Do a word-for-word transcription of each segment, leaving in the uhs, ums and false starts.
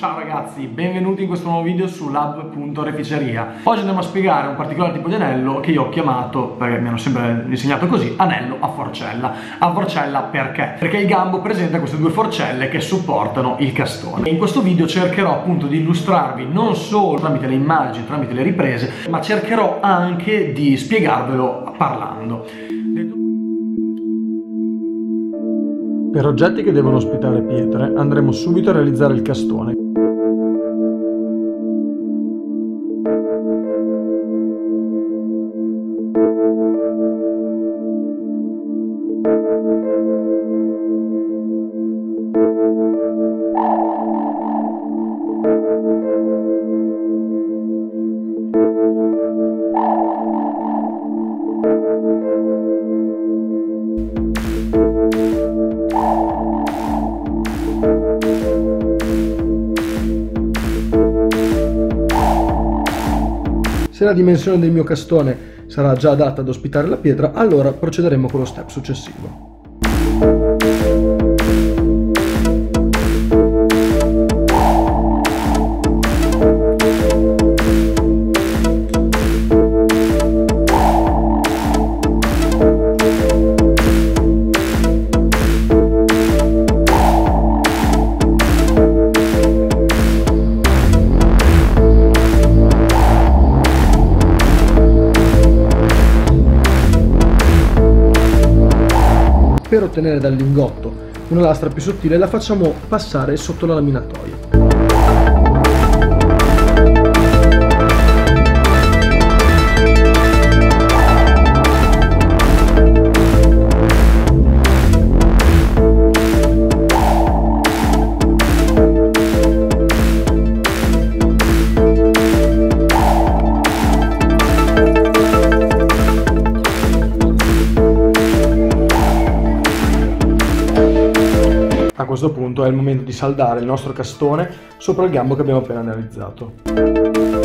Ciao ragazzi, benvenuti in questo nuovo video su lab.oreficeria. Oggi andiamo a spiegare un particolare tipo di anello che io ho chiamato, perché mi hanno sempre insegnato così, anello a forcella. A forcella perché? Perché il gambo presenta queste due forcelle che supportano il castone. In questo video cercherò appunto di illustrarvi non solo tramite le immagini, tramite le riprese, ma cercherò anche di spiegarvelo parlando. Per oggetti che devono ospitare pietre andremo subito a realizzare il castone. Se la dimensione del mio castone sarà già adatta ad ospitare la pietra, allora procederemo con lo step successivo. Per ottenere dal lingotto una lastra più sottile la facciamo passare sotto la laminatoia. A questo punto è il momento di saldare il nostro castone sopra il gambo che abbiamo appena realizzato.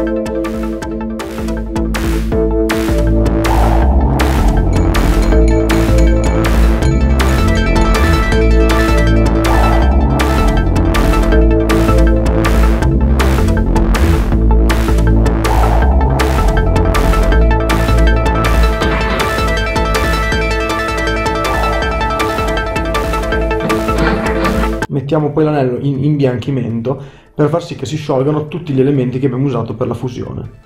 Mettiamo poi l'anello in imbianchimento per far sì che si sciolgano tutti gli elementi che abbiamo usato per la fusione.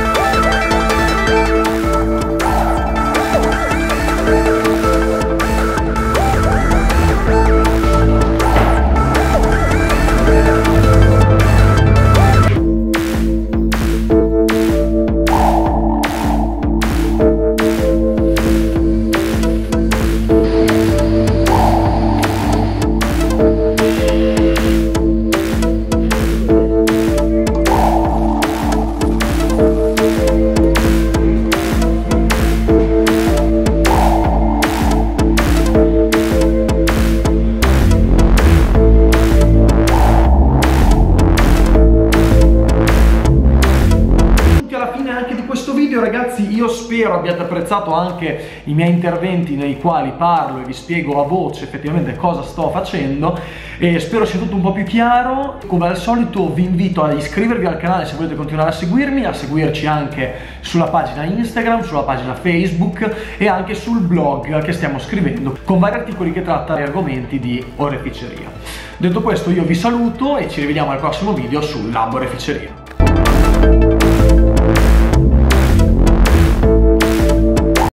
Ragazzi, io spero abbiate apprezzato anche i miei interventi nei quali parlo e vi spiego a voce effettivamente cosa sto facendo, e spero sia tutto un po' più chiaro. Come al solito vi invito a iscrivervi al canale se volete continuare a seguirmi, a seguirci anche sulla pagina Instagram, sulla pagina Facebook e anche sul blog che stiamo scrivendo con vari articoli che trattano gli argomenti di oreficeria. Detto questo, io vi saluto e ci rivediamo al prossimo video su Lab Oreficeria.